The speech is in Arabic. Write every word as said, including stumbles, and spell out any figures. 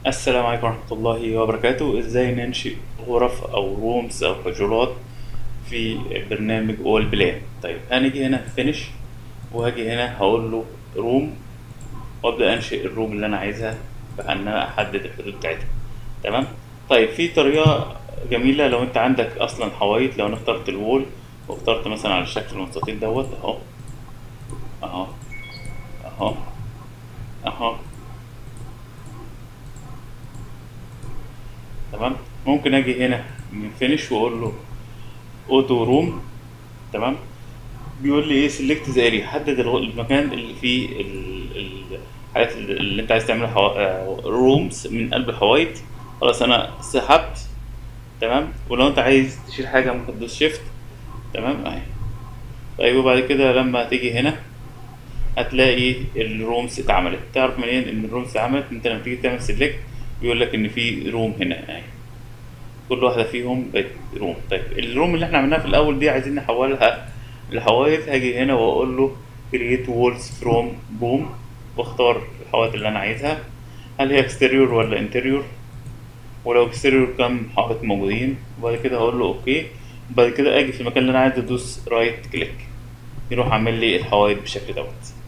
السلام عليكم ورحمة الله وبركاته. ازاي ننشئ غرف او رومز او حجرات في برنامج اول بلان. طيب هنيجي هنا في فينش، وهاجي هنا هقول له روم، وابدا انشئ الروم اللي انا عايزها بان انا احدد الحدود بتاعتها. تمام. طيب في طريقة جميلة لو انت عندك اصلا حوايط. لو انا اخترت الوول واخترت مثلا على الشكل المستطيل دوت اهو اهو اهو اهو. تمام. ممكن اجي هنا من فينش واقول له اوتو روم. تمام. بيقول لي ايه سيلكت ذا اريا، حدد الغ- المكان اللي فيه ال- ال- الحاجات اللي اللي انت عايز تعملها رومز من قلب الحوايط. خلاص انا سحبت. تمام. ولو انت عايز تشيل حاجه ممكن تدوس شيفت. تمام اهي. طيب وبعد كده لما تيجي هنا هتلاقي الرومز اتعملت. تعرف منين ان الرومز اتعملت؟ انت لما تيجي تعمل سيلكت بيقول لك ان في روم هنا اهي، كل واحدة فيهم بقت روم. طيب الروم اللي احنا عملناها في الأول دي عايزين نحولها لحوايط. هاجي هنا وأقول له create walls from boom، واختار الحوايط اللي أنا عايزها، هل هي exterior ولا interior، ولو exterior كام حائط موجودين. وبعد كده هقول له اوكي. وبعد كده اجي في المكان اللي انا عايز ادوس رايت كليك، يروح عامل لي الحوايط بالشكل دوت.